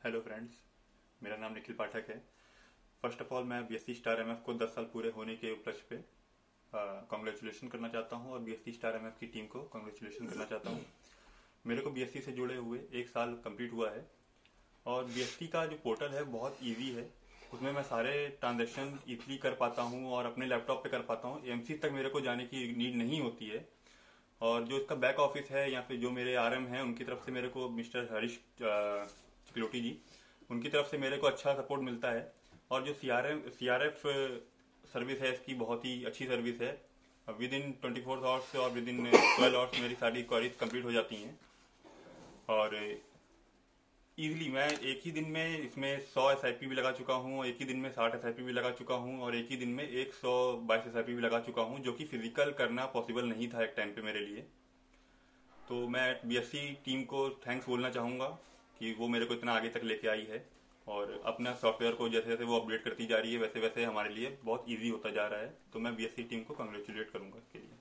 Hello friends, मेरा नाम निखिल पाठक है। फर्स्ट ऑफ ऑल मैं बीएससी स्टार एमएफ को 10 साल पूरे होने के उपलक्ष्य पे कॉन्ग्रेचुलेशन करना चाहता हूँ और बीएससी स्टार एमएफ की टीम को कॉन्ग्रेचुलेशन करना चाहता हूँ। मेरे को बीएससी से जुड़े हुए 1 साल कंप्लीट हुआ है और बीएससी का जो पोर्टल है बहुत ईजी है। उसमें मैं सारे ट्रांजेक्शन इजीली कर पाता हूँ और अपने लैपटॉप पे कर पाता हूँ। एमसी तक मेरे को जाने की नीड नहीं होती है। और जो इसका बैक ऑफिस है या फिर जो मेरे आरएम हैं उनकी तरफ से मेरे को मिस्टर हरीश चिकलोटी जी, उनकी तरफ से मेरे को अच्छा सपोर्ट मिलता है। और जो सीआरएफ सर्विस है इसकी बहुत ही अच्छी सर्विस है। विद इन 24 आवर्स और विद इन 12 आवर्स मेरी सारी क्वेरीज कंप्लीट हो जाती हैं और इजीली मैं एक ही दिन में इसमें 100 SIP भी लगा चुका हूँ, एक ही दिन में 60 SIP भी लगा चुका हूँ और एक ही दिन में 122 SIP भी लगा चुका हूँ, जो कि फिजिकल करना पॉसिबल नहीं था एक टाइम पे मेरे लिए। तो मैं बीएससी टीम को थैंक्स बोलना चाहूँगा कि वो मेरे को इतना आगे तक लेके आई है और अपना सॉफ्टवेयर को जैसे जैसे वो अपडेट करती जा रही है वैसे वैसे हमारे लिए बहुत ईजी होता जा रहा है। तो मैं बीएससी टीम को कांग्रेचुलेट करूँगा इसके लिए।